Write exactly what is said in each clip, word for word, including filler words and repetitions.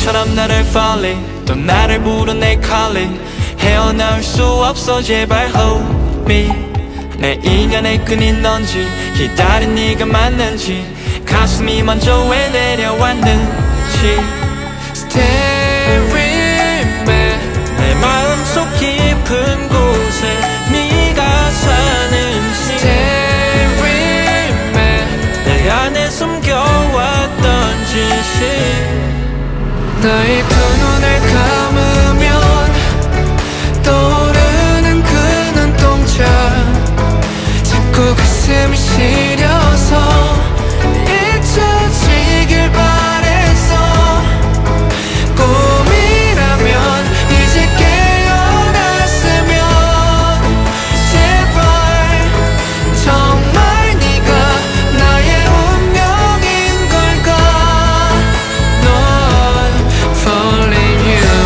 너처럼 나를 folly 또 나를 부른 내 calling 헤어나올 수 없어 제발 hold me 내 인연의 끈이 넌지 기다린 네가 맞는지 가슴이 먼저 왜 내려왔는지 Stay with me 내 마음속 깊은 곳에 네가 사는지 Stay with me 내 안에 숨겨왔던 진실 너의 두 눈을 감으면 떠오르는 그 눈동자 자꾸 가슴이 시려서 잊혀지길 바랬어 꿈이라면 이제 깨어났으면 제발 정말 네가 나의 운명인 걸까 Not falling you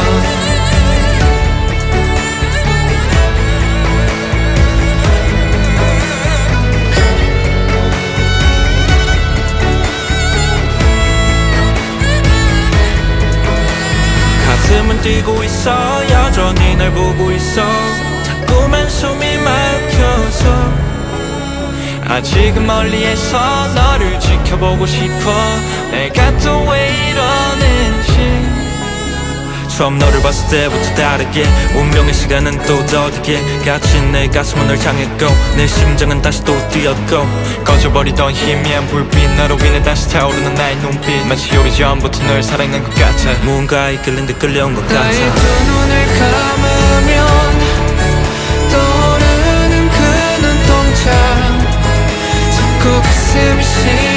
가슴은 뛰고 있어 여전히 널 보고 있어 자꾸만 숨이 막혀서 아직은 멀리에서 너를 지켜보고 싶어 내가 또 왜 이러는지 처음 너를 봤을 때부터 다르게 운명의 시간은 또 더디게 같이 내 가슴은 널 향했고 내 심장은 다시 또 뛰었고 꺼져버리던 희미한 불빛 너로 인해 다시 타오르는 나의 눈빛 마치 오래전부터 널 사랑한 것 같아 무언가에 끌린 듯 끌려온 것 같아 나의 두 눈을 감으면 떠오르는 그 눈동자 자꾸 가슴이 시려